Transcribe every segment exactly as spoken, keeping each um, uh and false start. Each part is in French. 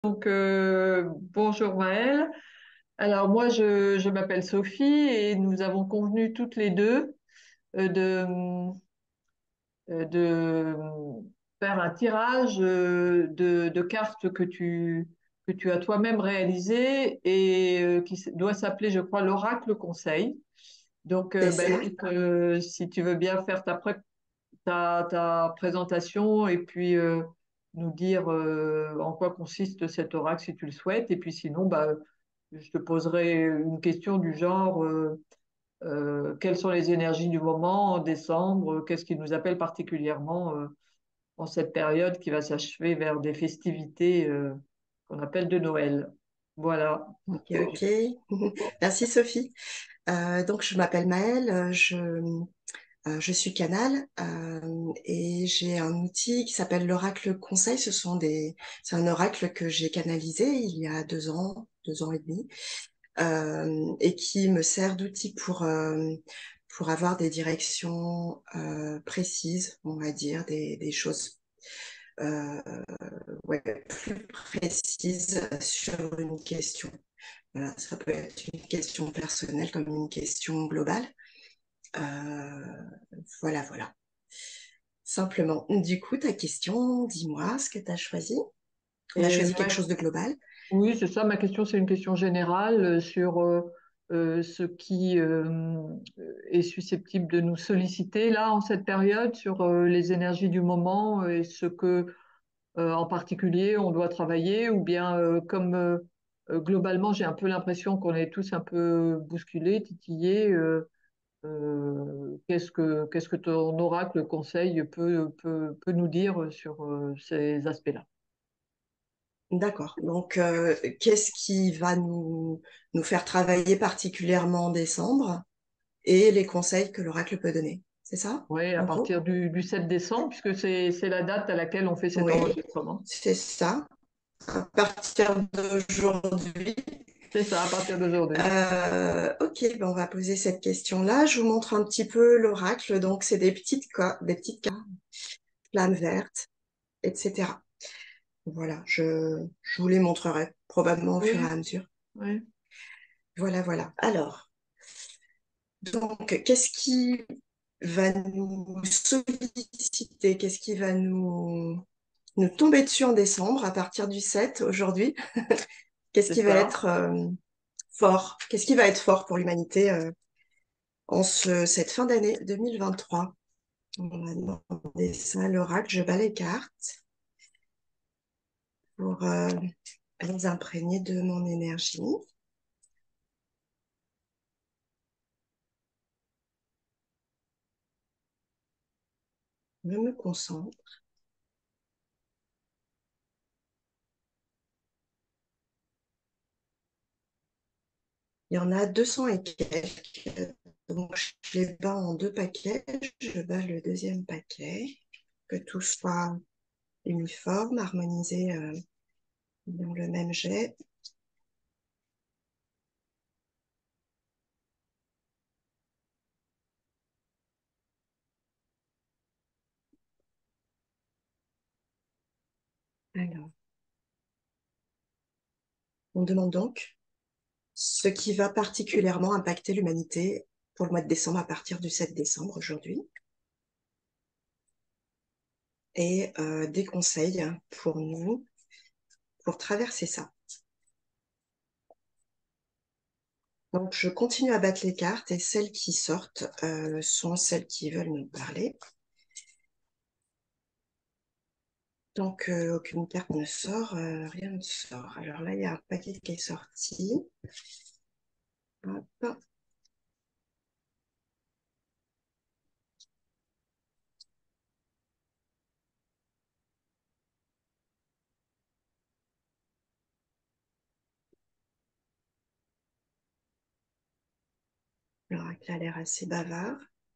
Donc, euh, bonjour Maëlle. Alors, moi, je, je m'appelle Sophie et nous avons convenu toutes les deux euh, de, euh, de faire un tirage euh, de, de cartes que tu, que tu as toi-même réalisé et euh, qui s- doit s'appeler, je crois, l'Oracle Conseil. Donc, C'est euh, bah, ça. écoute, euh, si tu veux bien faire ta, pré- ta, ta présentation et puis euh, nous dire euh, en quoi consiste cet oracle si tu le souhaites. Et puis sinon, bah, je te poserai une question du genre euh, euh, quelles sont les énergies du moment en décembre? Qu'est-ce qui nous appelle particulièrement euh, en cette période qui va s'achever vers des festivités euh, qu'on appelle de Noël? Voilà. Ok, ok. Merci Sophie. Euh, donc je m'appelle Maëlle, euh, je, euh, je suis canal euh, et j'ai un outil qui s'appelle l'oracle conseil. Ce sont des, c'est un oracle que j'ai canalisé il y a deux ans, deux ans et demi, euh, et qui me sert d'outil pour euh, pour avoir des directions euh, précises, on va dire, des, des choses euh, ouais, plus précises sur une question. Voilà, ça peut être une question personnelle comme une question globale. Euh, voilà, voilà. Simplement. Du coup, ta question, dis-moi ce que tu as choisi. On a Et choisi quelque ma- chose de global. oui, c'est ça. Ma question, c'est une question générale euh, sur euh, euh, ce qui euh, est susceptible de nous solliciter là en cette période, sur euh, les énergies du moment et ce que, euh, en particulier, on doit travailler, ou bien euh, comme euh, euh, globalement, j'ai un peu l'impression qu'on est tous un peu bousculés, titillés. Euh, euh, qu'est-ce que qu'est-ce que ton oracle conseil peut peut, peut nous dire sur euh, ces aspects-là? D'accord. Donc, euh, qu'est-ce qui va nous, nous faire travailler particulièrement en décembre et les conseils que l'oracle peut donner. C'est ça, Oui, à en gros? partir du, du sept décembre, puisque c'est, c'est la date à laquelle on fait cet Oui, enregistrement. c'est ça. À partir d'aujourd'hui. C'est ça, à partir d'aujourd'hui. Euh, ok, ben on va poser cette question-là. Je vous montre un petit peu l'oracle. Donc, c'est des petites, ca- des petites cartes, flammes vertes, et cetera. Voilà, je, je vous les montrerai probablement au fur et Oui, à mesure. oui. Voilà, voilà. Alors, donc, qu'est-ce qui va nous solliciter? Qu'est-ce qui va nous, nous tomber dessus en décembre à partir du sept aujourd'hui? Qu'est-ce C'est qui va ça. être euh, fort? Qu'est-ce qui va être fort pour l'humanité euh, en ce, cette fin d'année deux mille vingt-trois? On va demander ça à l'oracle. Je bats les cartes pour euh, les imprégner de mon énergie. Je me concentre. Il y en a deux cents et quelques. Donc, je les bats en deux paquets. Je bats le deuxième paquet. Que tout soit uniforme, harmonisé euh, dans le même jet. Alors, on demande donc ce qui va particulièrement impacter l'humanité pour le mois de décembre à partir du sept décembre aujourd'hui et euh, des conseils pour nous pour traverser ça. Donc, je continue à battre les cartes et celles qui sortent euh, sont celles qui veulent nous parler. Tant qu'aucune carte ne sort, euh, rien ne sort. Alors là, il y a un paquet qui est sorti. Hop. L'oracle a l'air assez bavard.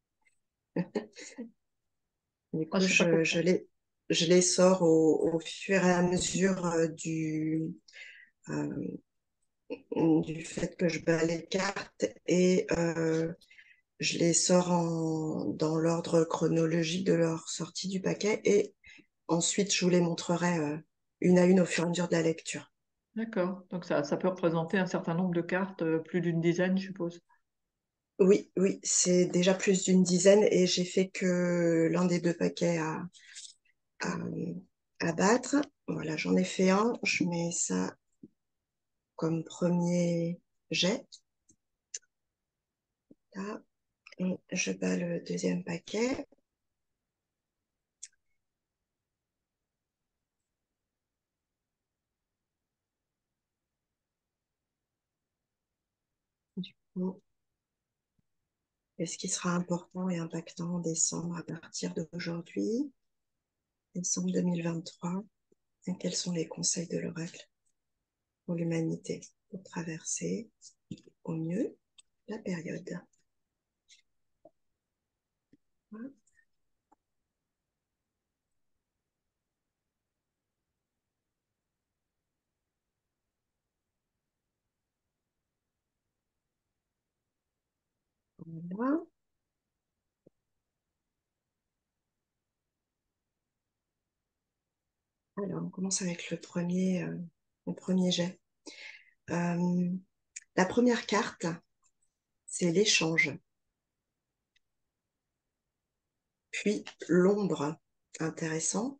Du Ah, je coup, sais pas je, comment. je les, je les sors au, au fur et à mesure euh, du, euh, du fait que je bats les cartes et euh, je les sors en, dans l'ordre chronologique de leur sortie du paquet et ensuite je vous les montrerai euh, une à une au fur et à mesure de la lecture. D'accord. Donc ça, ça peut représenter un certain nombre de cartes, euh, plus d'une dizaine, je suppose. Oui, oui, c'est déjà plus d'une dizaine et j'ai fait que l'un des deux paquets à, à, à battre. Voilà, j'en ai fait un. Je mets ça comme premier jet. Là, et je bats le deuxième paquet. Du coup, et ce qui sera important et impactant en décembre à partir d'aujourd'hui, décembre deux mille vingt-trois, et quels sont les conseils de l'oracle pour l'humanité pour traverser au mieux la période. Voilà. Alors, on commence avec le premier, euh, le premier jet. Euh, la première carte, c'est l'échange, puis l'ombre, intéressant,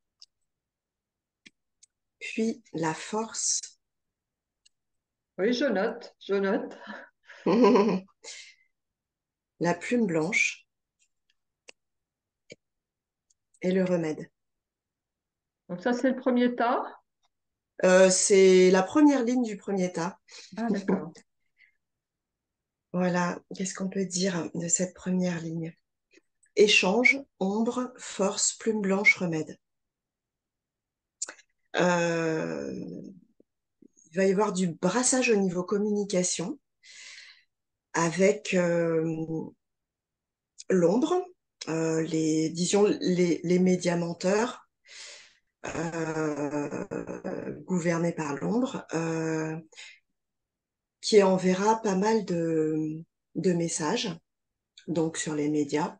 puis la force, Oui, je note, je note. la plume blanche et le remède. Donc ça, c'est le premier tas. Euh, c'est la première ligne du premier tas. Ah, d'accord. Voilà, qu'est-ce qu'on peut dire de cette première ligne? Échange, ombre, force, plume blanche, remède. Euh, il va y avoir du brassage au niveau communication avec euh, l'ombre, euh, les, disons, les, les médias menteurs euh, gouvernés par l'ombre, euh, qui enverra pas mal de, de messages, donc sur les médias.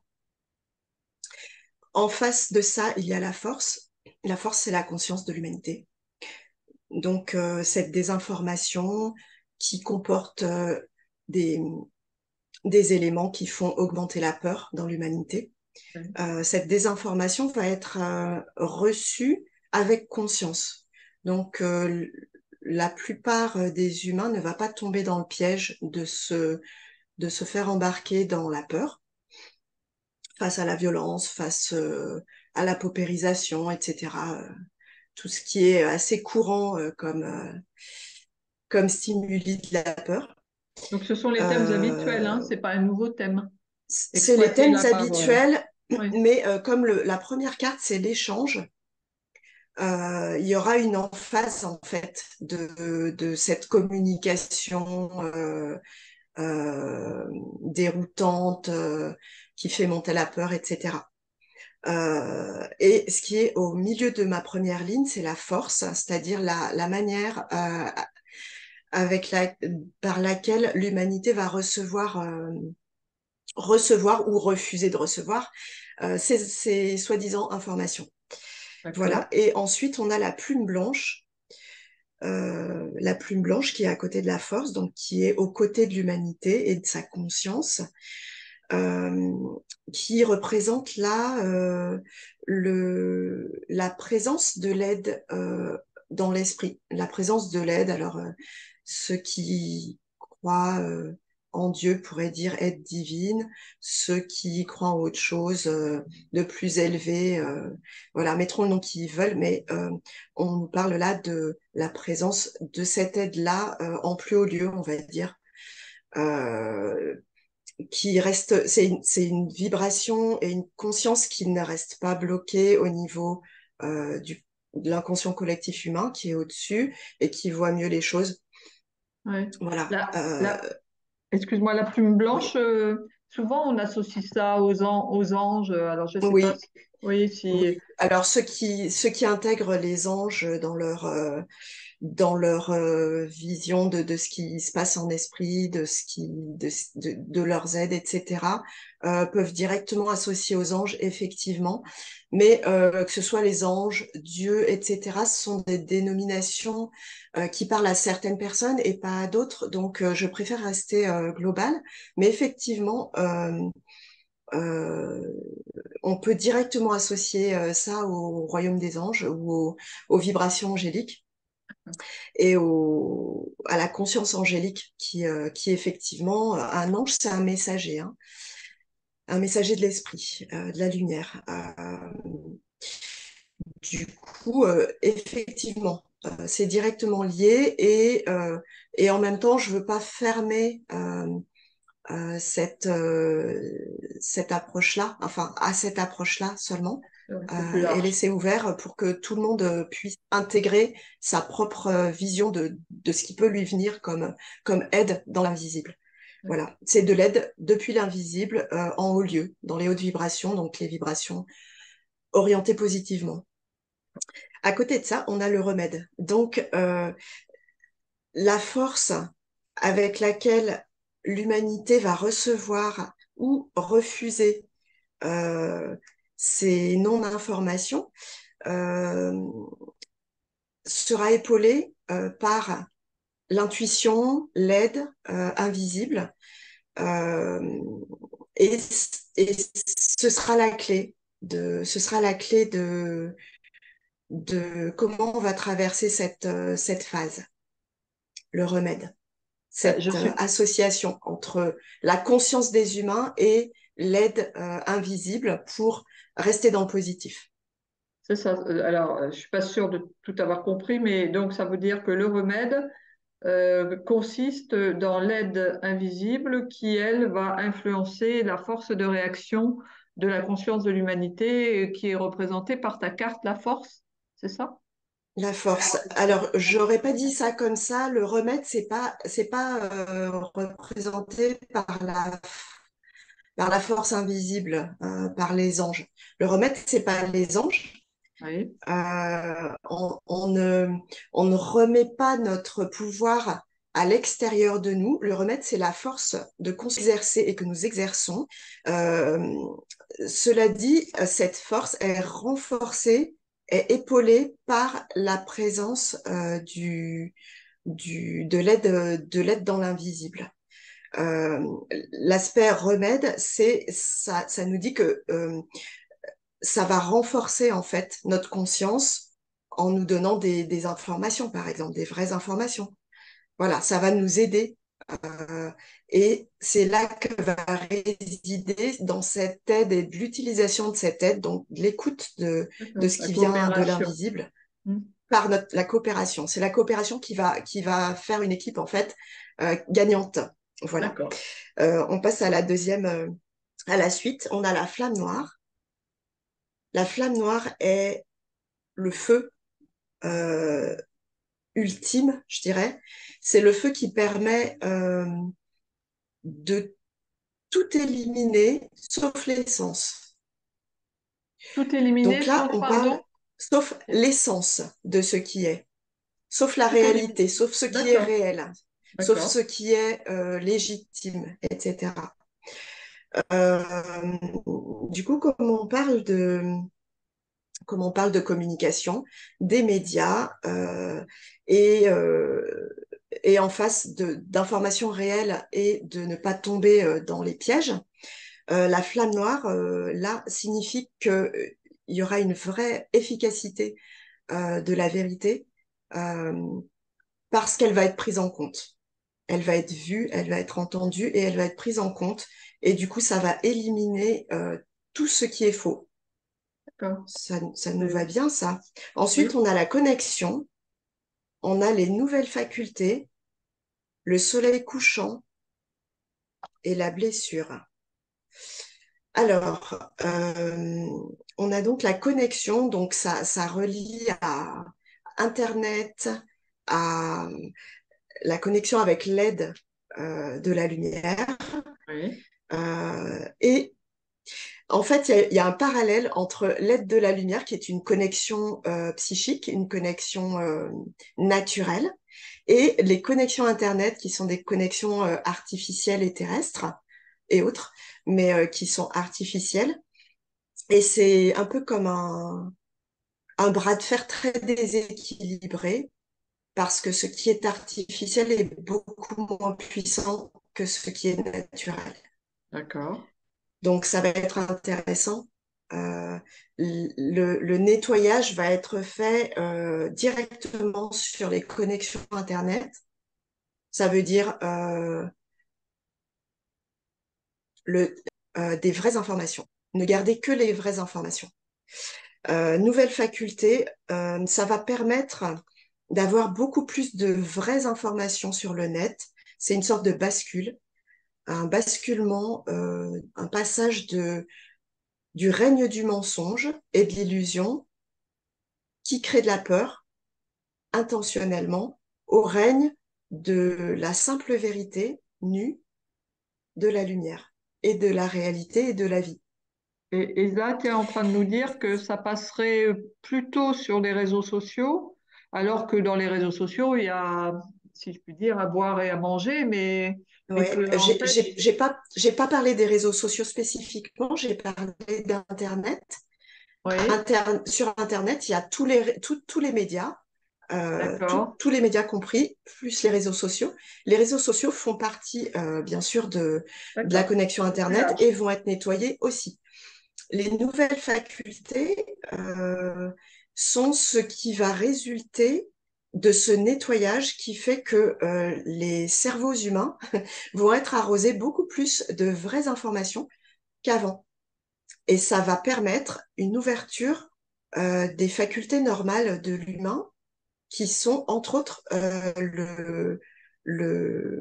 En face de ça, il y a la force. La force, c'est la conscience de l'humanité. Donc, euh, cette désinformation qui comporte euh, des, des éléments qui font augmenter la peur dans l'humanité. Oui. Euh, cette désinformation va être euh, reçue avec conscience. Donc, euh, la plupart des humains ne va pas tomber dans le piège de se, de se faire embarquer dans la peur face à la violence, face euh, à la paupérisation, et cetera. Euh, tout ce qui est assez courant euh, comme, euh, comme stimuli de la peur. Donc ce sont les thèmes habituels, hein, Euh, c'est pas un nouveau thème. c'est les Exploiter thèmes la parole. habituels, Oui, mais euh, comme le, la première carte, c'est l'échange, euh, il y aura une emphase en fait de, de cette communication euh, euh, déroutante euh, qui fait monter la peur, et cetera. Euh, et ce qui est au milieu de ma première ligne, c'est la force, c'est-à-dire la, la manière euh, avec la, par laquelle l'humanité va recevoir, euh, recevoir ou refuser de recevoir euh, ces, ces soi-disant informations. d'accord. Voilà. Et ensuite, on a la plume blanche, euh, la plume blanche qui est à côté de la force, donc qui est aux côtés de l'humanité et de sa conscience, euh, qui représente là euh, le, la présence de l'aide euh, dans l'esprit, la présence de l'aide. Alors, euh, ceux qui croient euh, en Dieu pourraient dire aide divine, ceux qui croient en autre chose euh, de plus élevé, euh, voilà, mettront le nom qu'ils veulent, mais euh, on nous parle là de la présence de cette aide-là euh, en plus haut lieu, on va dire. Euh, qui reste, c'est une, c'est une vibration et une conscience qui ne reste pas bloquée au niveau euh, du, de l'inconscient collectif humain, qui est au-dessus et qui voit mieux les choses. Ouais. Voilà. La, Euh, la, excuse-moi, la plume blanche, oui, euh, souvent on associe ça aux, an- aux anges. Alors je sais pas oui, si, oui, si, oui. Alors ceux qui, ceux qui intègrent les anges dans leur, euh, dans leur euh, vision de, de ce qui se passe en esprit, de, ce qui, de, de, de leurs aides, et cetera, euh, peuvent directement associer aux anges, effectivement. Mais euh, que ce soit les anges, Dieu, et cetera, ce sont des dénominations euh, qui parlent à certaines personnes et pas à d'autres. Donc, euh, je préfère rester euh, global. Mais effectivement, euh, euh, on peut directement associer euh, ça au royaume des anges ou aux, aux vibrations angéliques et au, à la conscience angélique qui, euh, qui effectivement, un ange, c'est un messager, hein, un messager de l'esprit, euh, de la lumière. Euh, du coup, euh, effectivement, euh, c'est directement lié et, euh, et en même temps, je veux pas fermer euh, euh, cette, euh, cette approche-là, enfin à cette approche-là seulement, C'est plus euh, et large. laisser ouvert pour que tout le monde euh, puisse intégrer sa propre euh, vision de, de ce qui peut lui venir comme, comme aide dans l'invisible. Voilà, c'est de l'aide depuis l'invisible euh, en haut lieu, dans les hautes vibrations, donc les vibrations orientées positivement. À côté de ça, on a le remède. Donc, euh, la force avec laquelle l'humanité va recevoir ou refuser euh, ces non-informations euh, sera épaulée euh, par l'intuition, l'aide euh, invisible, euh, et, et ce sera la clé de, ce sera la clé de, de comment on va traverser cette, euh, cette phase, le remède. Euh, Je Cette euh, suis, association entre la conscience des humains et l'aide euh, invisible pour rester dans le positif. c'est ça. Euh, Alors, euh, je suis pas sûre de tout avoir compris, mais donc ça veut dire que le remède euh, consiste dans l'aide invisible qui, elle, va influencer la force de réaction de la conscience de l'humanité euh, qui est représentée par ta carte, la force, c'est ça? La force. Alors, j'aurais pas dit ça comme ça. Le remède, c'est pas, c'est pas euh, représenté par la, par la force invisible, euh, par les anges. Le remède, c'est pas les anges. Oui, Euh, on, on ne, on ne remet pas notre pouvoir à l'extérieur de nous. Le remède, c'est la force de qu'on s'exercer et que nous exerçons. Euh, Cela dit, cette force est renforcée, est épaulée par la présence euh, du, du, de l'aide, de l'aide dans l'invisible. Euh, L'aspect remède, c'est ça, ça nous dit que euh, ça va renforcer en fait notre conscience en nous donnant des, des informations, par exemple, des vraies informations. Voilà, ça va nous aider. Euh, et c'est là que va résider dans cette aide et de l'utilisation de cette aide, donc de l'écoute de, de d'accord. ce La qui vient de coopération. l'invisible Hmm. par notre, la coopération. C'est la coopération qui va, qui va faire une équipe en fait euh, gagnante. Voilà. D'accord. Euh, on passe à la deuxième, euh, à la suite. On a la flamme noire. La flamme noire est le feu euh, ultime, je dirais. C'est le feu qui permet euh, de tout éliminer sauf l'essence. Tout éliminé, Donc là, sauf, on parle pardon, sauf l'essence de ce qui est, sauf la tout éliminé. réalité, sauf ce qui est D'accord, réel, sauf d'accord. ce qui est euh, légitime, et cetera. Euh, du coup, comme on parle de, comme on parle de communication, des médias euh, et, euh, et en face de, d'informations réelles et de ne pas tomber euh, dans les pièges, euh, la flamme noire, euh, là, signifie qu'il euh, y aura une vraie efficacité euh, de la vérité euh, parce qu'elle va être prise en compte. Elle va être vue, elle va être entendue et elle va être prise en compte. Et du coup, ça va éliminer euh, tout ce qui est faux. D'accord. Ça, ça nous va C'est- bien, ça. Ensuite, Oui, on a la connexion, on a les nouvelles facultés, le soleil couchant et la blessure. Alors, euh, on a donc la connexion, donc ça, ça relie à Internet, à la connexion avec l'aide euh, de la lumière. oui. Euh, et En fait, il y a, il y a un parallèle entre l'aide de la lumière, qui est une connexion euh, psychique, une connexion euh, naturelle, et les connexions Internet, qui sont des connexions euh, artificielles et terrestres et autres, mais euh, qui sont artificielles. Et c'est un peu comme un, un bras de fer très déséquilibré, parce que ce qui est artificiel est beaucoup moins puissant que ce qui est naturel. D'accord. Donc, ça va être intéressant. Euh, le, le nettoyage va être fait euh, directement sur les connexions Internet. Ça veut dire euh, le, euh, des vraies informations. Ne gardez que les vraies informations. Euh, nouvelle faculté, euh, ça va permettre d'avoir beaucoup plus de vraies informations sur le net. C'est une sorte de bascule, un basculement, euh, un passage de, du règne du mensonge et de l'illusion qui crée de la peur intentionnellement au règne de la simple vérité nue, de la lumière et de la réalité et de la vie. Et, et là, tu es en train de nous dire que ça passerait plutôt sur les réseaux sociaux, alors que dans les réseaux sociaux, il y a, si je puis dire, à boire et à manger, mais, mais Ouais, que, en j'ai fait, j'ai- j'ai pas, j'ai pas parlé des réseaux sociaux spécifiquement, j'ai parlé d'Internet. oui, Inter- sur Internet, il y a tous les, tous tous les médias, euh, tout- d'accord, tous les médias compris, plus les réseaux sociaux. Les réseaux sociaux font partie, euh, bien sûr, de, de la d'accord. connexion C'est plus Internet large. et vont être nettoyés aussi. Les nouvelles facultés euh, sont ce qui va résulter de ce nettoyage qui fait que euh, les cerveaux humains vont être arrosés beaucoup plus de vraies informations qu'avant. Et ça va permettre une ouverture euh, des facultés normales de l'humain, qui sont entre autres euh, le, le,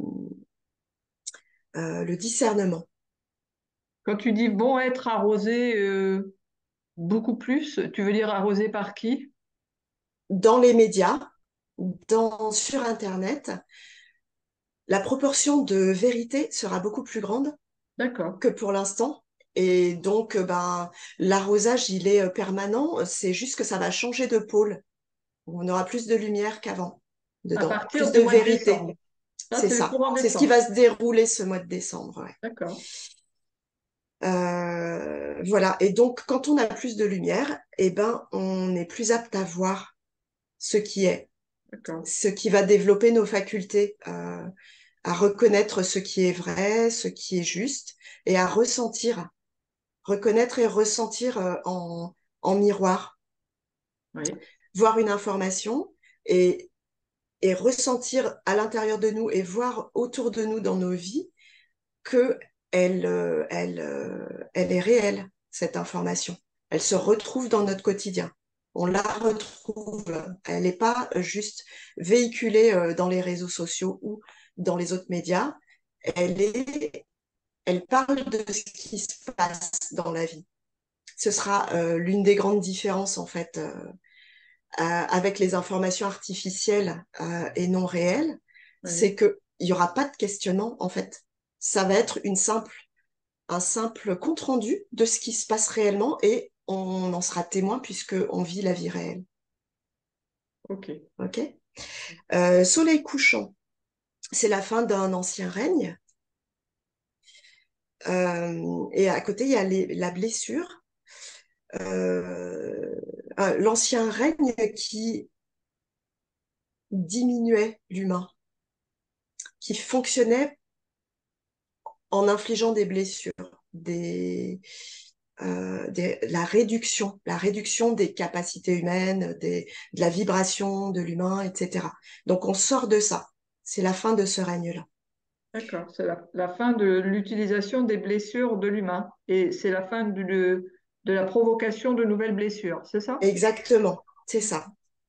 euh, le discernement. Quand tu dis vont être arrosés euh, beaucoup plus, tu veux dire arrosés par qui? Dans les médias, dans, sur Internet, la proportion de vérité sera beaucoup plus grande D'accord. que pour l'instant. Et donc, euh, ben, l'arrosage, il est euh, permanent. C'est juste que ça va changer de pôle. On aura plus de lumière qu'avant À dedans, partir plus du de mois de vérité. décembre. Ça, C'est c'est le ça. courant C'est ce qui décembre. va se dérouler ce mois de décembre. Ouais. D'accord, Euh, voilà. Et donc, quand on a plus de lumière, eh ben, on est plus apte à voir ce qui est, d'accord. ce qui va développer nos facultés, euh, à reconnaître ce qui est vrai, ce qui est juste, et à ressentir, reconnaître et ressentir euh, en, en miroir, Oui. voir une information et, et ressentir à l'intérieur de nous et voir autour de nous dans nos vies que elle, euh, elle, euh, elle est réelle, cette information. Elle se retrouve dans notre quotidien. On la retrouve. Elle n'est pas juste véhiculée euh, dans les réseaux sociaux ou dans les autres médias. Elle est, elle parle de ce qui se passe dans la vie. Ce sera euh, l'une des grandes différences, en fait, euh, euh, avec les informations artificielles euh, et non réelles, Oui. c'est qu'il n'y aura pas de questionnement, en fait. Ça va être une simple un simple compte-rendu de ce qui se passe réellement et on en sera témoin puisque on vit la vie réelle. Ok. Ok. Euh, soleil couchant, c'est la fin d'un ancien règne. Euh, et à côté, il y a les- la blessure. Euh, euh, L'ancien règne qui diminuait l'humain, qui fonctionnait en infligeant des blessures, des, euh, des, la réduction, la réduction des capacités humaines, des, de la vibration de l'humain, et cetera. Donc on sort de ça. C'est la fin de ce règne-là. D'accord. C'est la, la fin de l'utilisation des blessures de l'humain et c'est la fin du- de, de la provocation de nouvelles blessures, c'est ça? Exactement, c'est ça.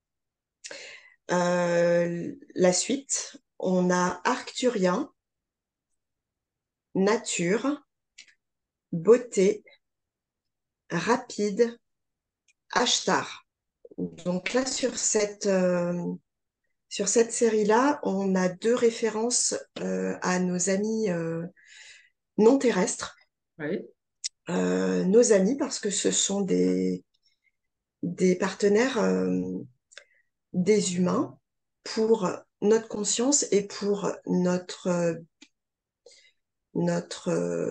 Euh, la suite, on a Arcturien, nature, beauté, rapide, Ashtar. Donc là, sur cette, euh, sur cette série-là, on a deux références euh, à nos amis euh, non terrestres. Oui. euh, nos amis parce que ce sont des, des partenaires, euh, des humains pour notre conscience et pour notre, euh, notre euh,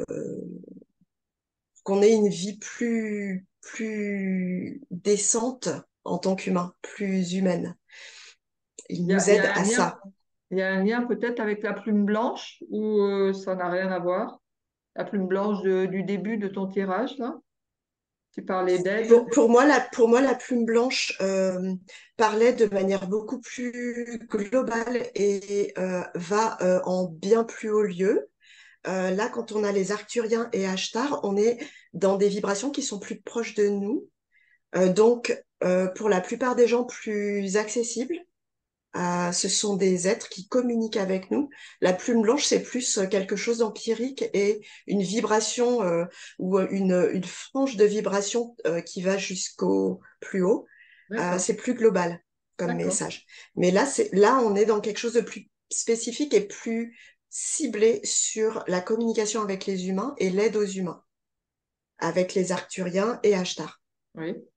qu'on ait une vie plus, plus décente en tant qu'humain, plus humaine. Ils Il y a, nous il y aident a un à lien, ça. il y a un lien peut-être avec la plume blanche ou euh, ça n'a rien à voir? La plume blanche de- du début de ton tirage, là? Tu parlais d'aide. Pour, pour moi, la, pour moi, la plume blanche euh, parlait de manière beaucoup plus globale et euh, va euh, en bien plus haut lieu. Euh, là, quand on a les Arcturiens et Ashtar, on est dans des vibrations qui sont plus proches de nous. Euh, donc, euh, pour la plupart des gens, plus accessibles. Euh, ce sont des êtres qui communiquent avec nous. La plume blanche, c'est plus euh, quelque chose d'empirique et une vibration euh, ou euh, une, une frange de vibration euh, qui va jusqu'au plus haut. Euh, D'accord, c'est plus global comme d'accord. message. Mais là, c'est, là, on est dans quelque chose de plus spécifique et plus ciblé sur la communication avec les humains et l'aide aux humains, avec les Arcturiens et Ashtar. Oui,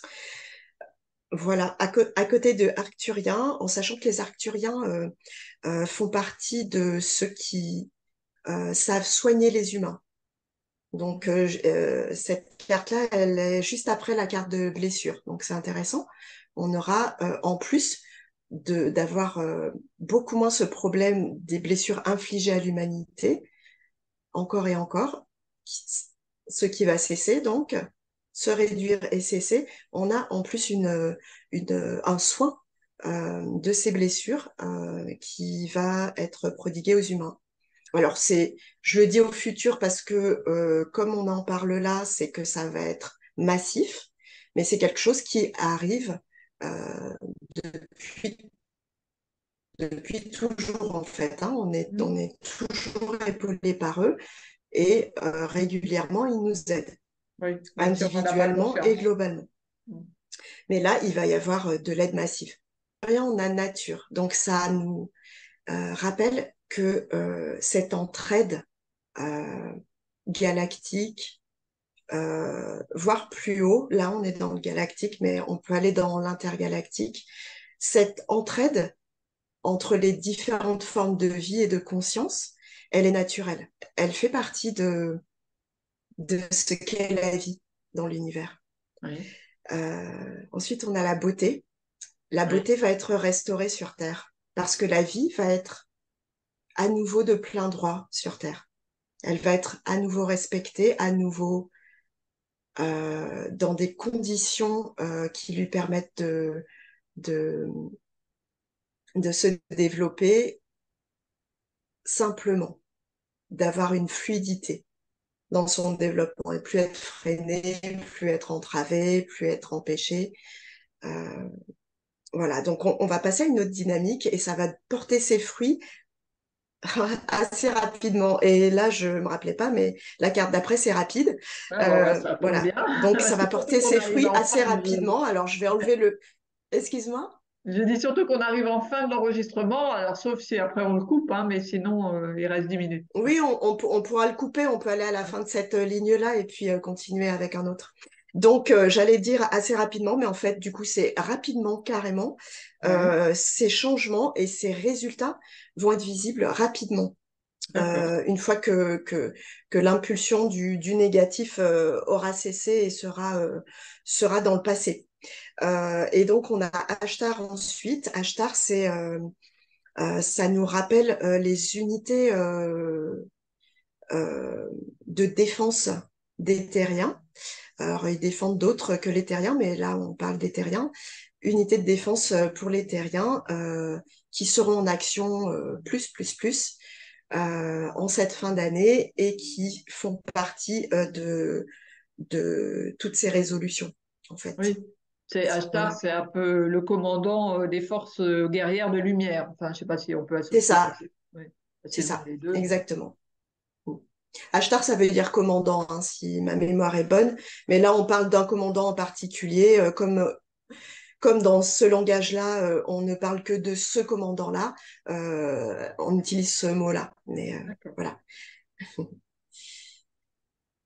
Voilà, à, co- à côté de Arcturiens, en sachant que les Arcturiens euh, euh, font partie de ceux qui euh, savent soigner les humains. Donc, euh, j- euh, cette carte-là, elle est juste après la carte de blessure. Donc, c'est intéressant. On aura, euh, en plus de d'avoir euh, beaucoup moins ce problème des blessures infligées à l'humanité, encore et encore, qui- ce qui va cesser, donc, se réduire et cesser. On a en plus une, une, un soin euh, de ces blessures euh, qui va être prodigué aux humains. Alors, c'est, je le dis au futur parce que euh, comme on en parle là, c'est que ça va être massif, mais c'est quelque chose qui arrive euh, depuis, depuis toujours en fait. Hein. On est, mhm, on est toujours épaulé par eux et euh, régulièrement, ils nous aident, oui, même si on n'en a pas individuellement et conscience. globalement. Mhm. Mais là, il va y avoir euh, de l'aide massive. Rien, on a nature. Donc, ça nous euh, rappelle que euh, cette entraide euh, galactique, euh, voire plus haut. Là, on est dans le galactique, mais on peut aller dans l'intergalactique. Cette entraide entre les différentes formes de vie et de conscience, elle est naturelle. Elle fait partie de, de ce qu'est la vie dans l'univers. Oui, Euh, ensuite, on a la beauté. La oui, beauté va être restaurée sur Terre parce que la vie va être à nouveau de plein droit sur Terre. Elle va être à nouveau respectée, à nouveau euh, dans des conditions euh, qui lui permettent de, de, de se développer simplement, d'avoir une fluidité dans son développement et plus être freiné, plus être entravé, plus être empêché. Euh, voilà, donc on, on va passer à une autre dynamique et ça va porter ses fruits assez rapidement. Et là, je me rappelais pas, mais la carte d'après, c'est rapide. ah, bah, ouais, Euh, ça tombe voilà, bien. donc ça va Surtout porter qu'on ses arrive fruits en assez fin de... rapidement. Alors, je vais enlever le... Excuse-moi? Je dis surtout qu'on arrive en fin de l'enregistrement, alors sauf si après on le coupe, hein, mais sinon euh, il reste dix minutes. Oui, on, on, on pourra le couper, on peut aller à la fin de cette euh, ligne-là et puis euh, continuer avec un autre. Donc, euh, j'allais dire assez rapidement, mais en fait, du coup, c'est rapidement, carrément. Oui, Euh, ces changements et ces résultats vont être visibles rapidement. d'accord. Euh, une fois que, que, que l'impulsion du, du négatif euh, aura cessé et sera, euh, sera dans le passé. Euh, et donc, on a Ashtar ensuite. Ashtar, c'est, euh, euh, ça nous rappelle euh, les unités euh, euh, de défense des terriens. Alors, ils défendent d'autres que les terriens, mais là, on parle des terriens. Unités de défense euh, pour les terriens euh, qui seront en action euh, plus, plus, plus euh, en cette fin d'année et qui font partie euh, de, de toutes ces résolutions, en fait. Oui, c'est Ashtar, Voilà. c'est un peu le commandant euh, des forces euh, guerrières de lumière. Enfin, je ne sais pas si on peut C'est associer ça, faci- oui, c'est facilement ça, les deux. Mais... exactement. Ashtar, ça veut dire commandant, hein, si ma mémoire est bonne. Mais là, on parle d'un commandant en particulier, euh, comme comme dans ce langage-là, euh, on ne parle que de ce commandant-là, euh, on utilise ce mot-là. Mais euh, D'accord. voilà.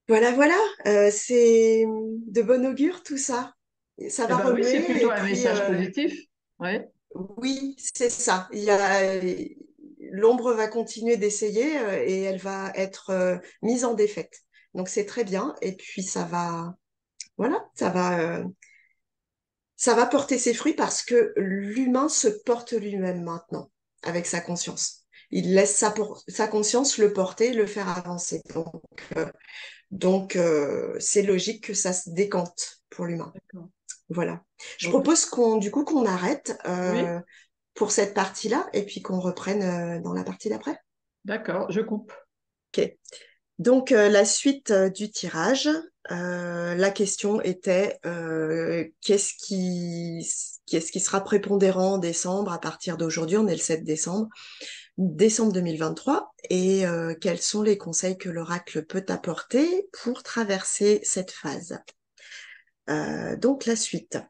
Voilà, voilà, euh, c'est de bon augure tout ça. Ça Eh va ben oui, c'est remuer plutôt et un puis message euh, positif. Oui, oui, c'est ça. Il y a l'ombre va continuer d'essayer euh, et elle va être euh, mise en défaite. Donc c'est très bien et puis ça va, voilà, ça va, euh, ça va porter ses fruits parce que l'humain se porte lui-même maintenant avec sa conscience. Il laisse sa, por- sa conscience le porter, le faire avancer. Donc, euh, donc euh, c'est logique que ça se décante pour l'humain. d'accord. Voilà. Je Donc, propose qu'on, du coup, qu'on arrête oui, euh, pour cette partie-là et puis qu'on reprenne euh, dans la partie d'après. d'accord, je coupe. Ok. Donc, euh, la suite euh, du tirage, euh, la question était euh, qu'est-ce qui, qu'est-ce qui sera prépondérant en décembre à partir d'aujourd'hui, on est le sept décembre, décembre deux mille vingt-trois, et euh, quels sont les conseils que l'oracle peut apporter pour traverser cette phase. Euh, donc, la suite.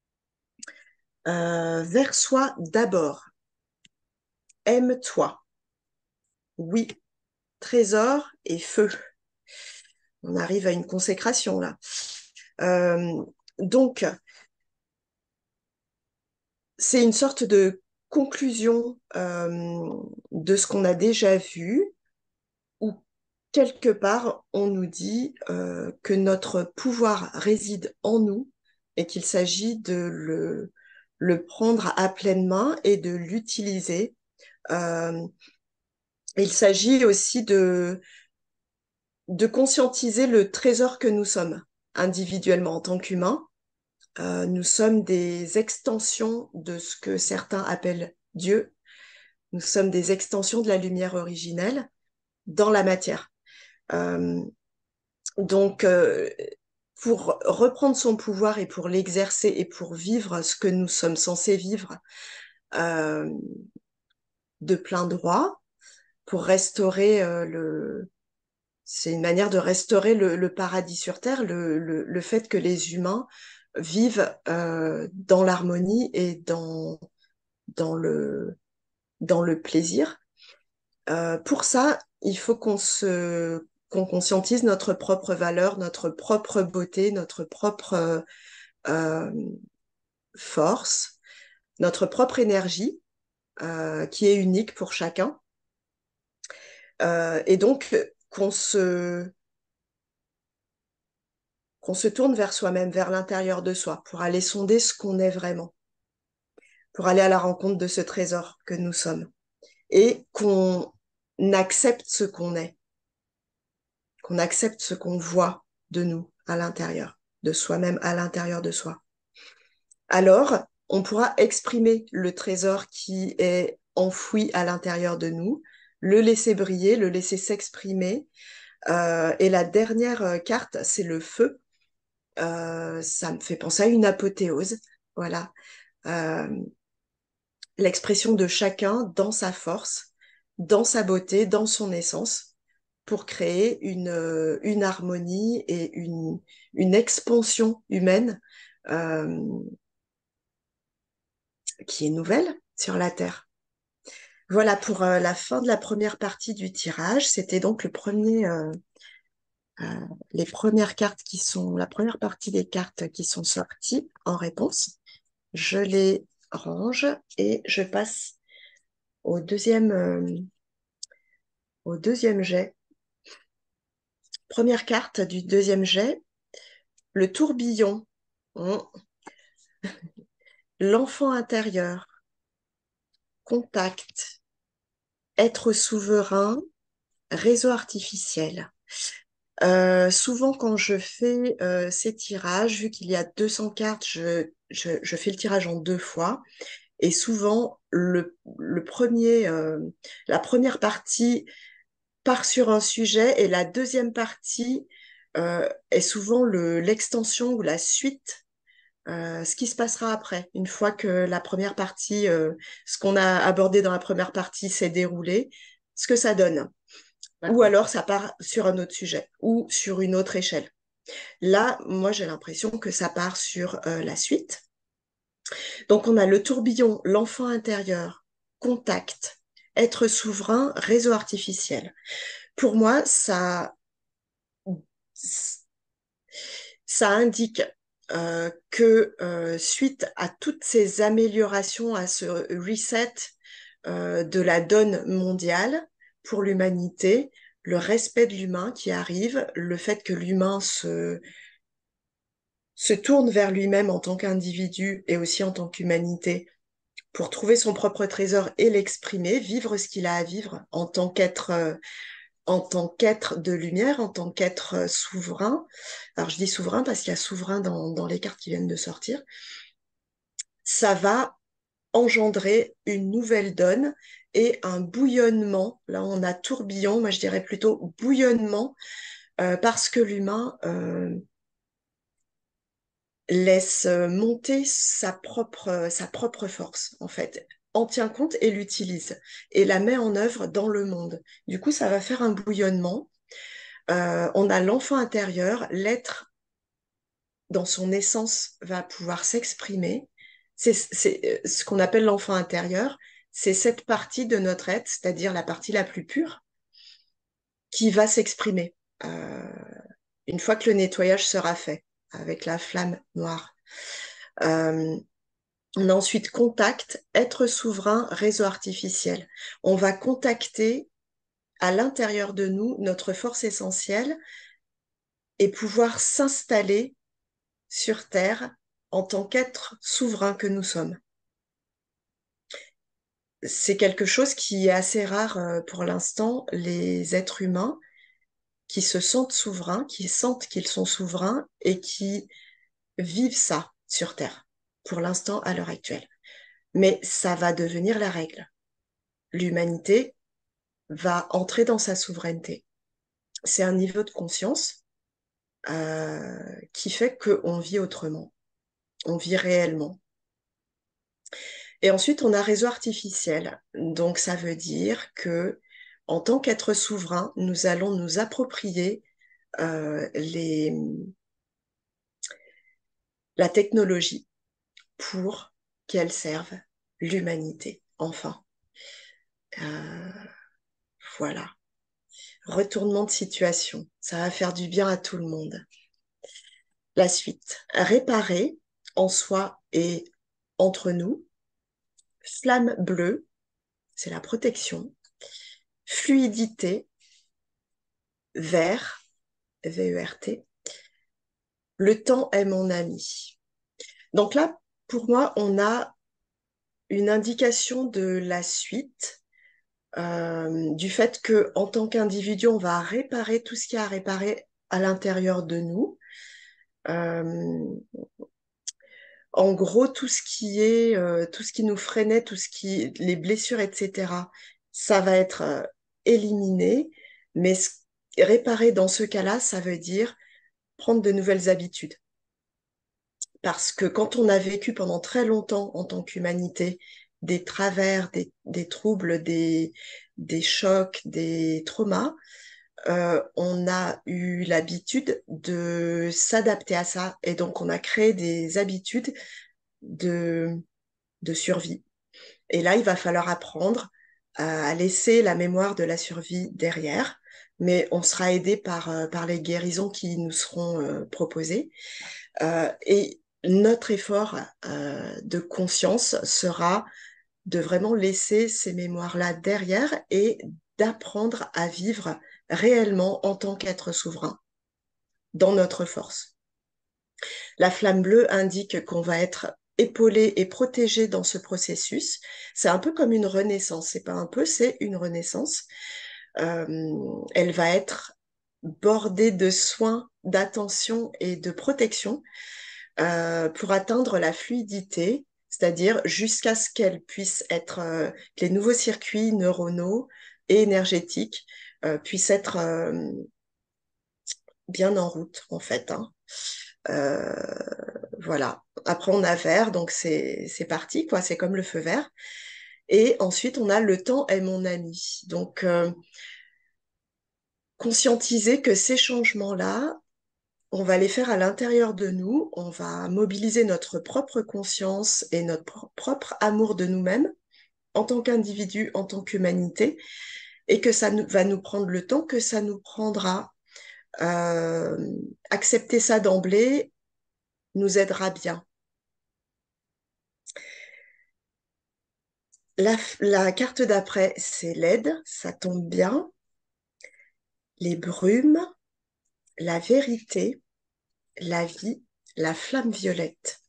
Euh, vers soi d'abord. Aime-toi. Oui, trésor et feu. On arrive à une consécration là. Euh, donc, c'est une sorte de conclusion euh, de ce qu'on a déjà vu, où quelque part on nous dit euh, que notre pouvoir réside en nous et qu'il s'agit de le, le prendre à pleine main et de l'utiliser. Euh, il s'agit aussi de, de conscientiser le trésor que nous sommes individuellement en tant qu'humains. Euh, nous sommes des extensions de ce que certains appellent Dieu. Nous sommes des extensions de la lumière originelle dans la matière. Euh, donc, euh, pour reprendre son pouvoir et pour l'exercer et pour vivre ce que nous sommes censés vivre euh, de plein droit, pour restaurer euh, le... C'est une manière de restaurer le, le paradis sur Terre, le, le, le, fait que les humains vivent euh, dans l'harmonie et dans, dans, le, dans le plaisir. Euh, pour ça, il faut qu'on se qu'on conscientise notre propre valeur, notre propre beauté, notre propre euh, force, notre propre énergie, euh, qui est unique pour chacun. Euh, et donc, qu'on se, qu'on se tourne vers soi-même, vers l'intérieur de soi, pour aller sonder ce qu'on est vraiment, pour aller à la rencontre de ce trésor que nous sommes. Et qu'on accepte ce qu'on est, qu'on accepte ce qu'on voit de nous à l'intérieur, de soi-même à l'intérieur de soi. Alors, on pourra exprimer le trésor qui est enfoui à l'intérieur de nous, le laisser briller, le laisser s'exprimer. Euh, et la dernière euh, carte, c'est le feu. Euh, ça me fait penser à une apothéose. Voilà. Euh, L'expression de chacun dans sa force, dans sa beauté, dans son essence, pour créer une, euh, une harmonie et une, une expansion humaine euh, qui est nouvelle sur la Terre. Voilà pour euh, la fin de la première partie du tirage. C'était donc le premier, euh, euh, les premières cartes qui sont, la première partie des cartes qui sont sorties en réponse. Je les range et je passe au deuxième, euh, au deuxième jet. Première carte du deuxième jet, le tourbillon. Mmh. L'enfant intérieur, contact, être souverain, réseau artificiel. Euh, souvent, quand je fais euh, ces tirages, vu qu'il y a deux cents cartes, je, je, je fais le tirage en deux fois. Et souvent, le, le premier, euh, la première partie part sur un sujet et la deuxième partie euh, est souvent le, l'extension ou la suite, euh, ce qui se passera après, une fois que la première partie, euh, ce qu'on a abordé dans la première partie s'est déroulé, ce que ça donne. Ou D'accord. alors ça part sur un autre sujet ou sur une autre échelle. Là, moi, j'ai l'impression que ça part sur euh, la suite. Donc, on a le tourbillon, l'enfant intérieur, contact, être souverain, réseau artificiel. Pour moi, ça, ça indique euh, que euh, suite à toutes ces améliorations, à ce reset euh, de la donne mondiale pour l'humanité, le respect de l'humain qui arrive, le fait que l'humain se, se tourne vers lui-même en tant qu'individu et aussi en tant qu'humanité pour trouver son propre trésor et l'exprimer, vivre ce qu'il a à vivre en tant qu'être euh, en tant qu'être de lumière, en tant qu'être euh, souverain. Alors je dis souverain parce qu'il y a souverain dans, dans les cartes qui viennent de sortir. Ça va engendrer une nouvelle donne et un bouillonnement. Là, on a tourbillon, moi je dirais plutôt bouillonnement, euh, parce que l'humain euh, laisse monter sa propre, sa propre force, en fait, en tient compte et l'utilise, et la met en œuvre dans le monde. Du coup, ça va faire un bouillonnement. Euh, on a l'enfant intérieur, l'être dans son essence va pouvoir s'exprimer. C'est c'est, euh, ce qu'on appelle l'enfant intérieur. C'est cette partie de notre être, c'est-à-dire la partie la plus pure, qui va s'exprimer euh, une fois que le nettoyage sera fait avec la flamme noire. Euh, on a ensuite contact, être souverain, réseau artificiel. On va contacter à l'intérieur de nous notre force essentielle et pouvoir s'installer sur Terre en tant qu'être souverain que nous sommes. C'est quelque chose qui est assez rare euh, pour l'instant, les êtres humains qui se sentent souverains, qui sentent qu'ils sont souverains et qui vivent ça sur Terre, pour l'instant à l'heure actuelle. Mais ça va devenir la règle. L'humanité va entrer dans sa souveraineté. C'est un niveau de conscience euh, qui fait qu'on vit autrement, on vit réellement. Et ensuite, on a réseau artificiel. Donc, ça veut dire que, en tant qu'être souverain, nous allons nous approprier euh, les, la technologie pour qu'elle serve l'humanité. Enfin, euh, voilà. Retournement de situation. Ça va faire du bien à tout le monde. La suite. Réparer en soi et entre nous. Flamme bleue, c'est la protection. Fluidité, vert, V E R T. Le temps est mon ami. Donc là, pour moi, on a une indication de la suite, euh, du fait que en tant qu'individu, on va réparer tout ce qu'il y a à réparer à l'intérieur de nous. Euh, en gros, tout ce qui est, euh, tout ce qui nous freinait, tout ce qui, les blessures, et cetera, ça va être euh, éliminé. Mais ce- réparer dans ce cas-là, ça veut dire prendre de nouvelles habitudes. Parce que quand on a vécu pendant très longtemps en tant qu'humanité des travers, des, des troubles, des, des chocs, des traumas, euh, on a eu l'habitude de s'adapter à ça. Et donc, on a créé des habitudes de, de survie. Et là, il va falloir apprendre à laisser la mémoire de la survie derrière, mais on sera aidé par, euh, par les guérisons qui nous seront euh, proposées. Euh, et notre effort euh, de conscience sera de vraiment laisser ces mémoires-là derrière et d'apprendre à vivre réellement en tant qu'être souverain, dans notre force. La flamme bleue indique qu'on va être épaulé et protégé dans ce processus. C'est un peu comme une renaissance. C'est pas un peu, c'est une renaissance. Euh, elle va être bordée de soins, d'attention et de protection euh, pour atteindre la fluidité, c'est-à-dire jusqu'à ce qu'elle puisse être, euh, que les nouveaux circuits neuronaux et énergétiques euh, puissent être euh, bien en route, en fait. Hein. Euh, voilà. Après, on a vert, donc c'est c'est parti, quoi. C'est comme le feu vert. Et ensuite, on a le temps est mon ami. Donc, euh, conscientiser que ces changements-là, on va les faire à l'intérieur de nous, on va mobiliser notre propre conscience et notre pro- propre amour de nous-mêmes en tant qu'individu, en tant qu'humanité, et que ça nous, va nous prendre le temps que ça nous prendra euh, accepter ça d'emblée nous aidera bien. La, la carte d'après, c'est l'aide, ça tombe bien. Les brumes, la vérité, la vie, la flamme violette.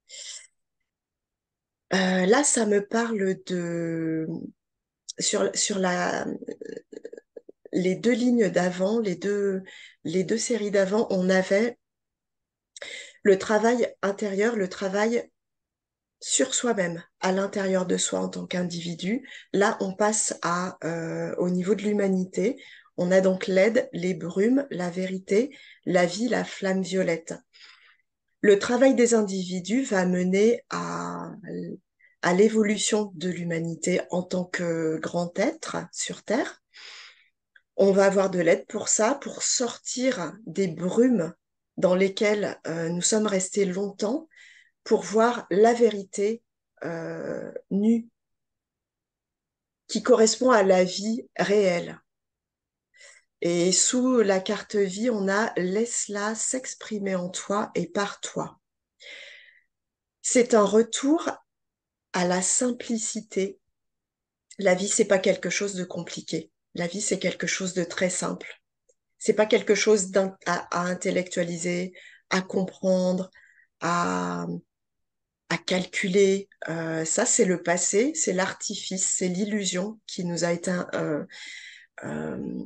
Euh, là, ça me parle de... Sur, sur la, les deux lignes d'avant, les deux, les deux séries d'avant, on avait le travail intérieur, le travail sur soi-même, à l'intérieur de soi en tant qu'individu. Là, on passe à, euh, au niveau de l'humanité. On a donc l'aide, les brumes, la vérité, la vie, la flamme violette. Le travail des individus va mener à, à l'évolution de l'humanité en tant que grand être sur Terre. On va avoir de l'aide pour ça, pour sortir des brumes dans lesquelles euh, nous sommes restés longtemps, pour voir la vérité euh, nue, qui correspond à la vie réelle. Et sous la carte vie, on a laisse-la s'exprimer en toi et par toi. C'est un retour à la simplicité. La vie, c'est pas quelque chose de compliqué. La vie, c'est quelque chose de très simple. C'est pas quelque chose à, à intellectualiser, à comprendre, à, à calculer. Euh, ça, c'est le passé, c'est l'artifice, c'est l'illusion qui nous a été euh, euh,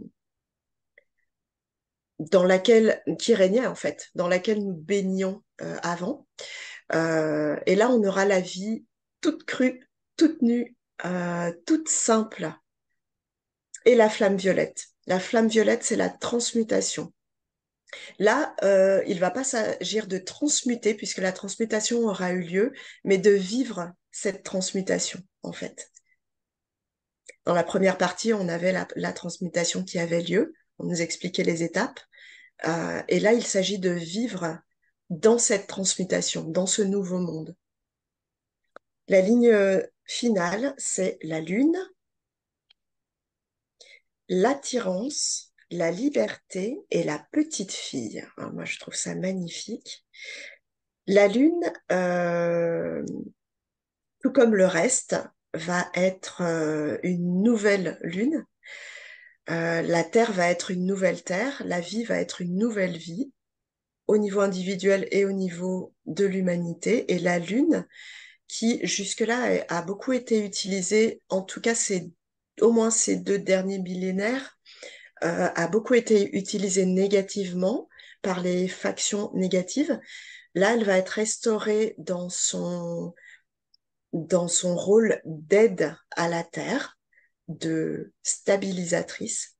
dans laquelle qui régnait en fait, dans laquelle nous baignions euh, avant. Euh, et là, on aura la vie toute crue, toute nue, euh, toute simple. Et la flamme violette. La flamme violette, c'est la transmutation. Là, euh, il ne va pas s'agir de transmuter, puisque la transmutation aura eu lieu, mais de vivre cette transmutation, en fait. Dans la première partie, on avait la, la transmutation qui avait lieu, on nous expliquait les étapes, euh, et là, il s'agit de vivre dans cette transmutation, dans ce nouveau monde. La ligne finale, c'est la lune, l'attirance, la liberté et la petite fille. Alors moi, je trouve ça magnifique. La lune, euh, tout comme le reste, va être euh, une nouvelle lune. Euh, la Terre va être une nouvelle Terre, la vie va être une nouvelle vie au niveau individuel et au niveau de l'humanité. Et la lune, qui jusque-là a beaucoup été utilisée, en tout cas c'est au moins ces deux derniers millénaires, euh, a beaucoup été utilisée négativement par les factions négatives. Là, elle va être restaurée dans son, dans son rôle d'aide à la Terre, de stabilisatrice.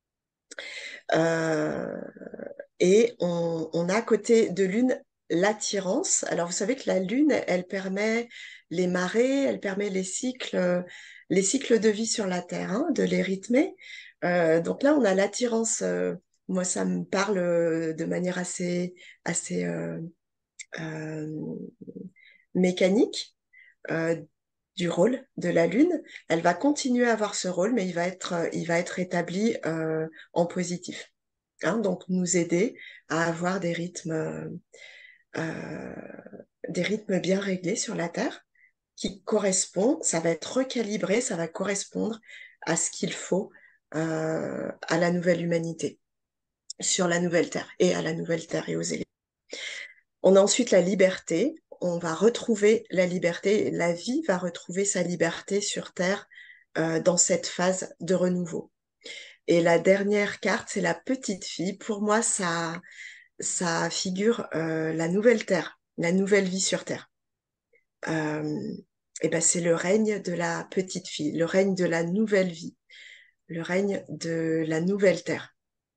Euh, et on, on a à côté de Lune l'attirance. Alors, vous savez que la Lune, elle permet les marées, elle permet les cycles, les cycles de vie sur la Terre, hein, de les rythmer. Euh, donc là, on a l'attirance. Euh, moi, ça me parle euh, de manière assez, assez euh, euh, mécanique euh, du rôle de la Lune. Elle va continuer à avoir ce rôle, mais il va être, euh, il va être établi euh, en positif. Hein, donc nous aider à avoir des rythmes, euh, des rythmes bien réglés sur la Terre qui correspondent, ça va être recalibré, ça va correspondre à ce qu'il faut euh, à la nouvelle humanité, sur la nouvelle Terre et à la nouvelle Terre et aux éléments. On a ensuite la liberté, on va retrouver la liberté, la vie va retrouver sa liberté sur Terre euh, dans cette phase de renouveau. Et la dernière carte, c'est la petite fille. Pour moi, ça, ça figure euh, la nouvelle Terre, la nouvelle vie sur Terre. Euh, et ben c'est le règne de la petite fille, le règne de la nouvelle vie, le règne de la nouvelle Terre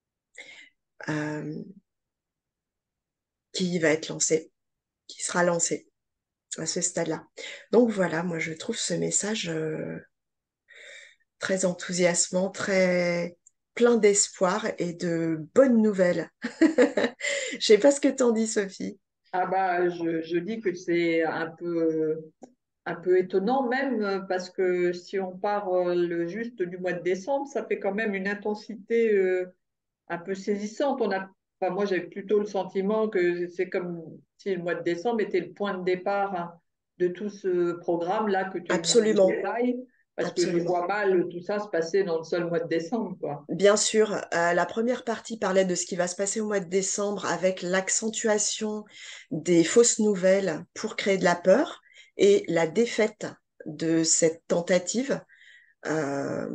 euh, qui va être lancé, qui sera lancé à ce stade-là. Donc voilà, moi je trouve ce message euh, très enthousiasmant, très plein d'espoir et de bonnes nouvelles. Je sais pas ce que t'en dis, Sophie. Ah bah, je, je dis que c'est un peu, un peu étonnant même euh, parce que si on part euh, le juste du mois de décembre, ça fait quand même une intensité euh, un peu saisissante. On a, enfin, moi, j'ai plutôt le sentiment que c'est comme si le mois de décembre était le point de départ, hein, de tout ce programme-là que tu nous Absolument, détailles, parce que je absolument. vois mal tout ça se passer dans le seul mois de décembre, quoi. Bien sûr, euh, la première partie parlait de ce qui va se passer au mois de décembre avec l'accentuation des fausses nouvelles pour créer de la peur et la défaite de cette tentative. Euh,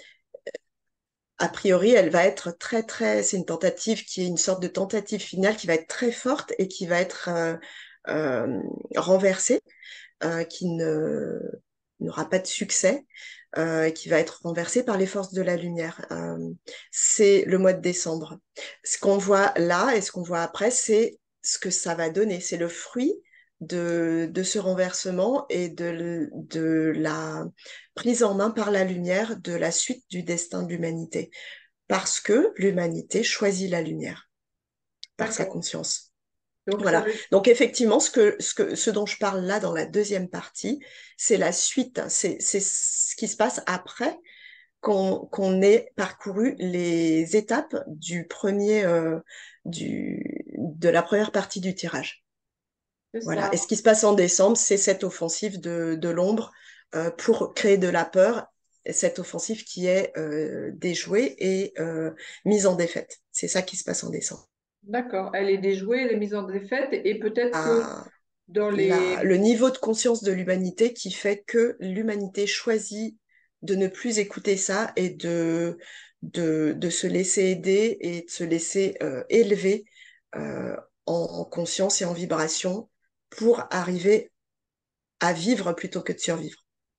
a priori, elle va être très, très, c'est une tentative qui est une sorte de tentative finale qui va être très forte et qui va être euh, euh, renversée, euh, qui ne, n'aura pas de succès, euh, qui va être renversée par les forces de la lumière. Euh, c'est le mois de décembre. Ce qu'on voit là et ce qu'on voit après, c'est ce que ça va donner. C'est le fruit de, de ce renversement et de, de la prise en main par la lumière de la suite du destin de l'humanité. Parce que l'humanité choisit la lumière par sa D'accord. conscience. Donc, ça Voilà. veut, Donc effectivement, ce que, ce que, ce dont je parle là dans la deuxième partie, c'est la suite. C'est, c'est ce qui se passe après qu'on qu'on ait parcouru les étapes du premier, euh, du, de la première partie du tirage. c'est Voilà. ça. Et ce qui se passe en décembre, c'est cette offensive de, de l'ombre euh, pour créer de la peur, cette offensive qui est euh, déjouée et euh, mise en défaite. C'est ça qui se passe en décembre. D'accord. Elle est déjouée, elle est mise en défaite, et peut-être que À dans la, les... le niveau de conscience de l'humanité qui fait que l'humanité choisit de ne plus écouter ça et de, de, de se laisser aider et de se laisser euh, élever euh, en, en conscience et en vibration pour arriver à vivre plutôt que de survivre.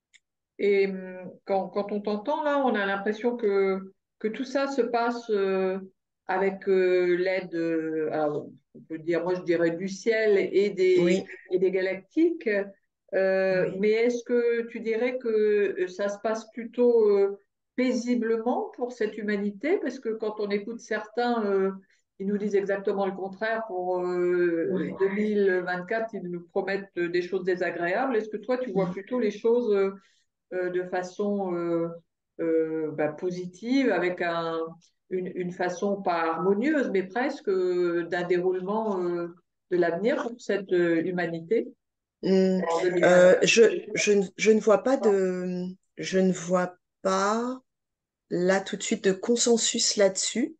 Et hum, quand, quand on t'entend là, on a l'impression que, que tout ça se passe euh, avec euh, l'aide, euh, alors, on peut dire, moi je dirais du ciel et des, Oui, et des galactiques. Euh, oui. mais est-ce que tu dirais que euh, ça se passe plutôt euh, paisiblement pour cette humanité? Parce que quand on écoute certains, euh, ils nous disent exactement le contraire. Pour euh, Ouais. deux mille vingt-quatre, ils nous promettent des choses désagréables. Est-ce que toi, tu vois plutôt les choses euh, euh, de façon euh, euh, bah, positive, avec un, une, une façon pas harmonieuse, mais presque euh, d'un déroulement euh, de l'avenir pour cette euh, humanité Hum, en euh, deux mille vingt-quatre. je, je, ne- je ne vois pas de, je ne vois pas là tout de suite de consensus là-dessus.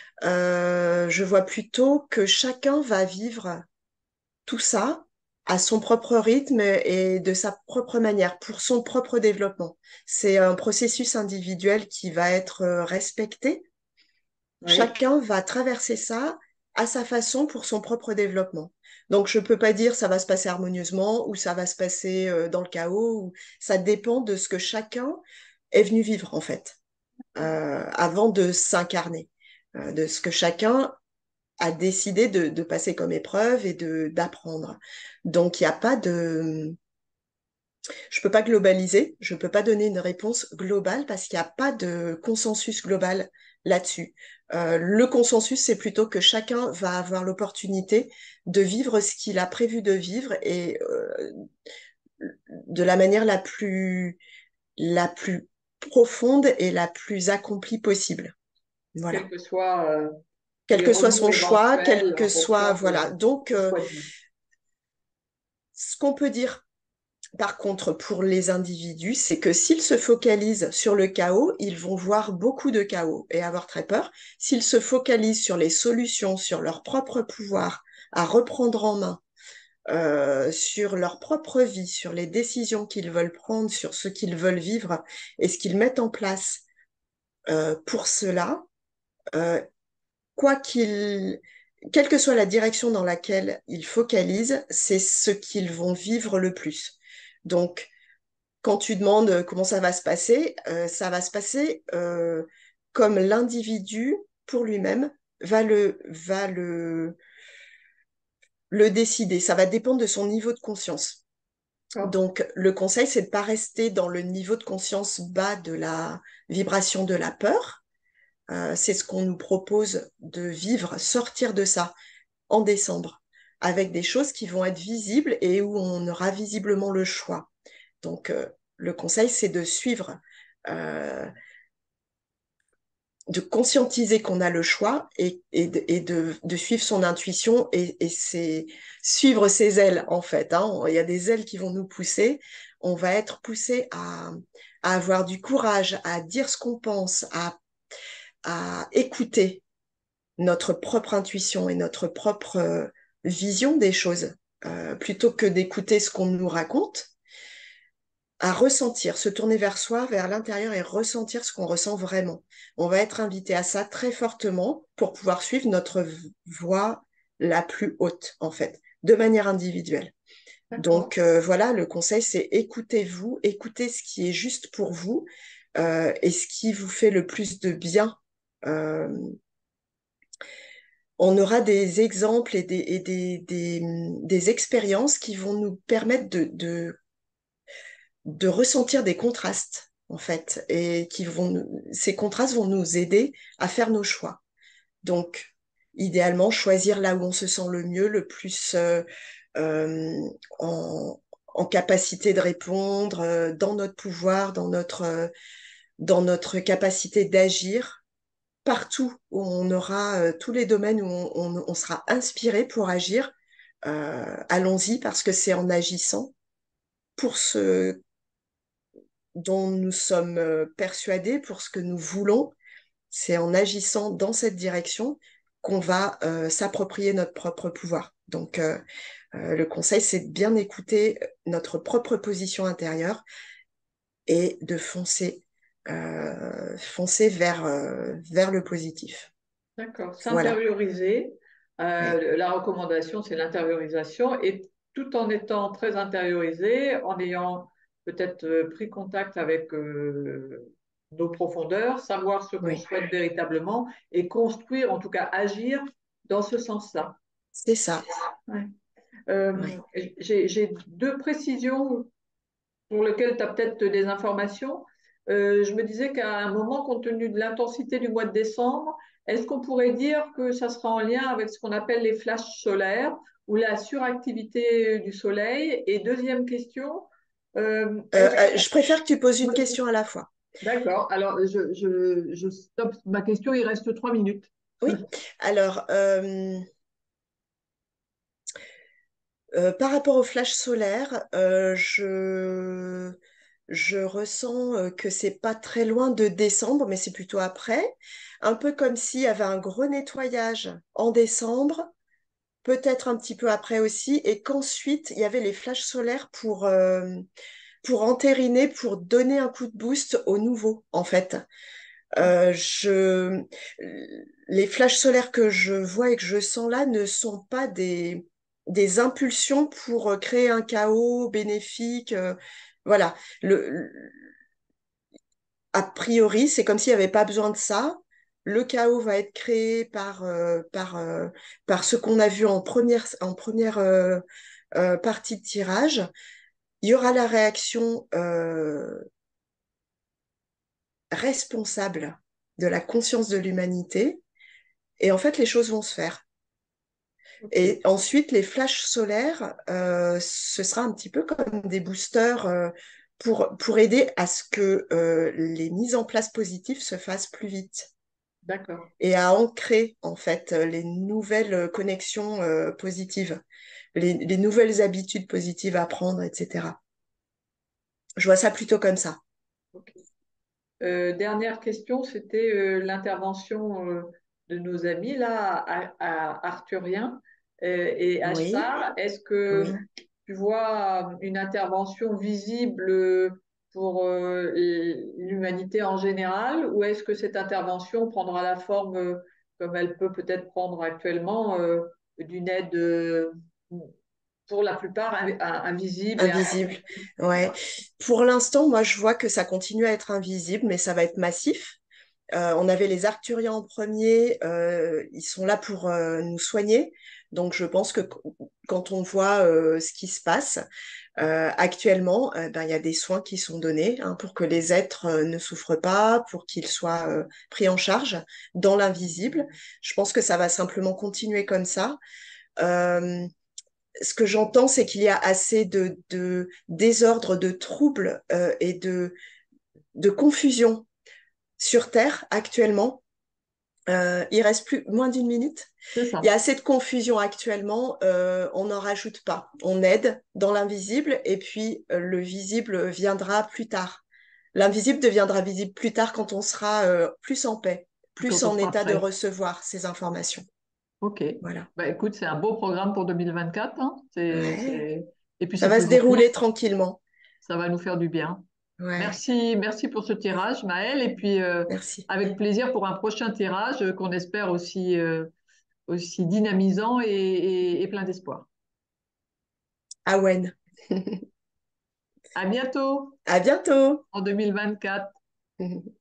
Euh, je vois plutôt que chacun va vivre tout ça à son propre rythme et de sa propre manière, pour son propre développement. C'est un processus individuel qui va être euh, respecté. Oui, Chacun va traverser ça à sa façon pour son propre développement. Donc, je ne peux pas dire ça va se passer harmonieusement ou ça va se passer euh, dans le chaos. Ou... Ça dépend de ce que chacun est venu vivre, en fait, euh, avant de s'incarner, euh, de ce que chacun a décidé de, de passer comme épreuve et de d'apprendre. Donc, il n'y a pas de... Je peux pas globaliser, je peux pas donner une réponse globale parce qu'il n'y a pas de consensus global là-dessus. Euh, le consensus, c'est plutôt que chacun va avoir l'opportunité de vivre ce qu'il a prévu de vivre et euh, de la manière la plus, la plus profonde et la plus accomplie possible. quels Voilà. que soient euh, Quel les que soit remous son choix, quel éventuels que en soit, fonction voilà. de Donc, du euh, choix de vie. ce qu'on peut dire par contre, pour les individus, c'est que s'ils se focalisent sur le chaos, ils vont voir beaucoup de chaos et avoir très peur. S'ils se focalisent sur les solutions, sur leur propre pouvoir à reprendre en main, euh, sur leur propre vie, sur les décisions qu'ils veulent prendre, sur ce qu'ils veulent vivre et ce qu'ils mettent en place euh, pour cela, euh, quoi qu'ils, quelle que soit la direction dans laquelle ils focalisent, c'est ce qu'ils vont vivre le plus. Donc, quand tu demandes euh, comment ça va se passer, euh, ça va se passer euh, comme l'individu pour lui-même va le, va le, le décider. Ça va dépendre de son niveau de conscience. D'accord. Donc, le conseil, c'est de ne pas rester dans le niveau de conscience bas de la vibration de la peur. Euh, c'est ce qu'on nous propose de vivre, sortir de ça en décembre, avec des choses qui vont être visibles et où on aura visiblement le choix. Donc, euh, le conseil, c'est de suivre euh, de conscientiser qu'on a le choix et, et, de, et de, de suivre son intuition et, et c'est suivre ses ailes en fait. Hein. Il y a des ailes qui vont nous pousser. On va être poussé à, à avoir du courage, à dire ce qu'on pense, à, à écouter notre propre intuition et notre propre euh, vision des choses, euh, plutôt que d'écouter ce qu'on nous raconte, à ressentir, se tourner vers soi, vers l'intérieur et ressentir ce qu'on ressent vraiment. On va être invité à ça très fortement pour pouvoir suivre notre voie la plus haute, en fait, de manière individuelle. D'accord. Donc euh, voilà, le conseil, c'est écoutez-vous, écoutez ce qui est juste pour vous euh, et ce qui vous fait le plus de bien. Euh, on aura des exemples et des, et des, des, des expériences qui vont nous permettre de, de de ressentir des contrastes, en fait, et qui vont, ces contrastes vont nous aider à faire nos choix. Donc, idéalement, choisir là où on se sent le mieux, le plus euh, euh, en, en capacité de répondre, euh, dans notre pouvoir, dans notre, euh, dans notre capacité d'agir, partout où on aura euh, tous les domaines où on, on, on sera inspiré pour agir. Euh, allons-y parce que c'est en agissant pour ce dont nous sommes euh, persuadés, pour ce que nous voulons, c'est en agissant dans cette direction qu'on va euh, s'approprier notre propre pouvoir. Donc, euh, euh, le conseil, c'est de bien écouter notre propre position intérieure et de foncer, euh, foncer vers, euh, vers le positif. D'accord. Voilà. S'intérioriser. Oui. Euh, la recommandation, c'est l'intériorisation. Et tout en étant très intériorisé, en ayant peut-être euh, pris contact avec euh, nos profondeurs, savoir ce qu'on Oui. souhaite véritablement et construire, en tout cas agir dans ce sens-là. C'est ça. Ouais. Euh, Oui. j'ai j'ai deux précisions pour lesquelles tu as peut-être des informations. Euh, je me disais qu'à un moment, compte tenu de l'intensité du mois de décembre, est-ce qu'on pourrait dire que ça sera en lien avec ce qu'on appelle les flashs solaires ou la suractivité du soleil? Et deuxième question, euh, Euh, est-ce euh, je que... préfère que tu poses une question à la fois. D'accord, alors je, je, je stoppe ma question, il reste trois minutes. Oui. Alors, euh, Euh, par rapport au flash solaire, euh, je, je ressens euh, que c'est pas très loin de décembre, mais c'est plutôt après. Un peu comme s'il y avait un gros nettoyage en décembre, peut-être un petit peu après aussi, et qu'ensuite il y avait les flashs solaires pour, euh, pour entériner, pour donner un coup de boost au nouveau, en fait. Euh, je... Les flashs solaires que je vois et que je sens là ne sont pas des, des impulsions pour euh, créer un chaos bénéfique. euh, Voilà. Le, le- a priori, c'est comme s'il n'y avait pas besoin de ça. Le chaos va être créé par, euh, par, euh, par ce qu'on a vu en première, en première euh, euh, partie de tirage. Il y aura la réaction euh, responsable de la conscience de l'humanité. Et en fait, les choses vont se faire. Ok, Et ensuite, les flashs solaires, euh, ce sera un petit peu comme des boosters euh, pour, pour aider à ce que euh, les mises en place positives se fassent plus vite d'accord. et à ancrer en fait les nouvelles connexions euh, positives, les, les nouvelles habitudes positives à prendre, et cetera. Je vois ça plutôt comme ça. Ok. Euh, dernière question, c'était euh, l'intervention euh, de nos amis là, à, à Arthurien euh, et Oui, Ashtar. Est-ce que oui. tu vois une intervention visible pour euh, l'humanité en général, ou est-ce que cette intervention prendra la forme, euh, comme elle peut peut-être prendre actuellement, euh, d'une aide euh, pour la plupart in- invisible et Invisible. invisible? Ouais. Pour l'instant, moi, je vois que ça continue à être invisible, mais ça va être massif. Euh, on avait les Arcturiens en premier, euh, ils sont là pour euh, nous soigner. Donc je pense que qu- quand on voit euh, ce qui se passe euh, actuellement, euh, ben, il y a des soins qui sont donnés hein, pour que les êtres euh, ne souffrent pas, pour qu'ils soient euh, pris en charge dans l'invisible. Je pense que ça va simplement continuer comme ça. Euh, Ce que j'entends, c'est qu'il y a assez de, de désordre, de troubles euh, et de, de confusion sur Terre actuellement Euh, il reste plus moins d'une minute. C'est Il y a ça. assez de confusion actuellement. Euh, on n'en rajoute pas. On aide dans l'invisible et puis euh, le visible viendra plus tard. L'invisible deviendra visible plus tard quand on sera euh, plus en paix, plus Quand on en sera état de prêt. recevoir ces informations. OK. Voilà. Bah, écoute, c'est un beau programme pour deux mille vingt-quatre, hein. C'est, Ouais. c'est... Et puis Ça c'est va se positif, dérouler tranquillement. ça va nous faire du bien. Ouais. Merci, merci pour ce tirage, Maëlle. Et puis, euh, Merci. avec plaisir pour un prochain tirage euh, qu'on espère aussi, euh, aussi dynamisant et, et- et plein d'espoir. Awen. À bientôt À bientôt. en deux mille vingt-quatre.